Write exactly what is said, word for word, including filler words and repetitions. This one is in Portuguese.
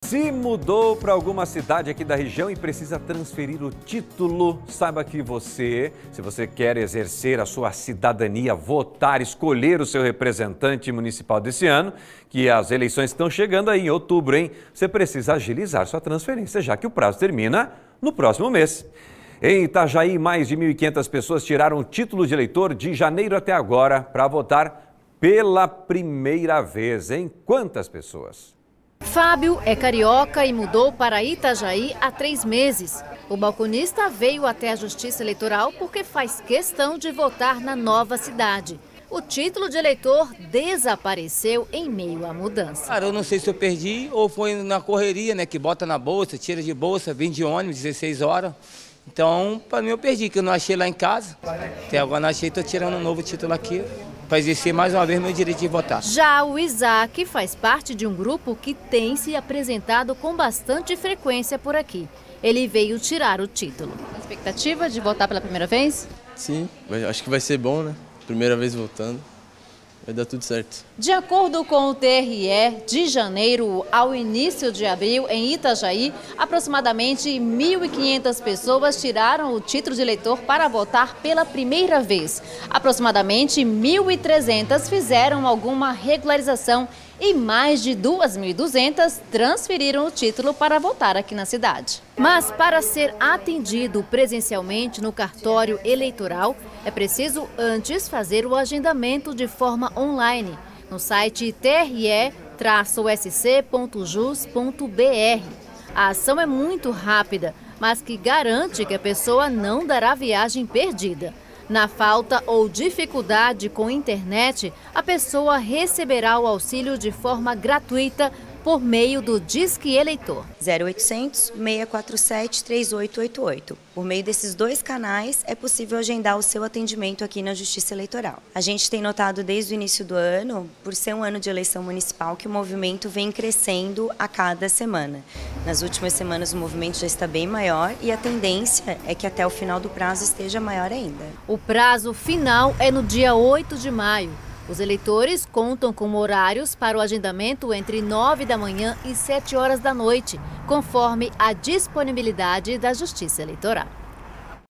Se mudou para alguma cidade aqui da região e precisa transferir o título, saiba que você, se você quer exercer a sua cidadania, votar, escolher o seu representante municipal desse ano, que as eleições estão chegando aí em outubro, hein? Você precisa agilizar sua transferência, já que o prazo termina no próximo mês. Em Itajaí, mais de mil e quinhentas pessoas tiraram o título de eleitor de janeiro até agora para votar pela primeira vez. Em quantas pessoas? Fábio é carioca e mudou para Itajaí há três meses. O balconista veio até a Justiça Eleitoral porque faz questão de votar na nova cidade. O título de eleitor desapareceu em meio à mudança. Cara, eu não sei se eu perdi ou foi na correria, né? Que bota na bolsa, tira de bolsa, vem de ônibus, dezesseis horas. Então, para mim eu perdi, que eu não achei lá em casa. Até agora não achei, estou tirando um novo título aqui para exercer mais uma vez meu direito de votar. Já o Isaac faz parte de um grupo que tem se apresentado com bastante frequência por aqui. Ele veio tirar o título. A expectativa de votar pela primeira vez? Sim, acho que vai ser bom, né? Primeira vez votando. Vai dar tudo certo. De acordo com o T R E, de janeiro ao início de abril, em Itajaí, aproximadamente mil e quinhentas pessoas tiraram o título de eleitor para votar pela primeira vez. Aproximadamente mil e trezentas fizeram alguma regularização e mais de duas mil e duzentas transferiram o título para votar aqui na cidade. Mas para ser atendido presencialmente no cartório eleitoral, é preciso antes fazer o agendamento de forma online no site T R E traço S C ponto jus ponto B R. A ação é muito rápida, mas que garante que a pessoa não dará viagem perdida. Na falta ou dificuldade com internet, a pessoa receberá o auxílio de forma gratuita por meio do Disque Eleitor. zero oitocentos, seis quatro sete, três oito oito oito. Por meio desses dois canais é possível agendar o seu atendimento aqui na Justiça Eleitoral. A gente tem notado desde o início do ano, por ser um ano de eleição municipal, que o movimento vem crescendo a cada semana. Nas últimas semanas o movimento já está bem maior e a tendência é que até o final do prazo esteja maior ainda. O prazo final é no dia oito de maio. Os eleitores contam com horários para o agendamento entre nove da manhã e sete horas da noite, conforme a disponibilidade da Justiça Eleitoral.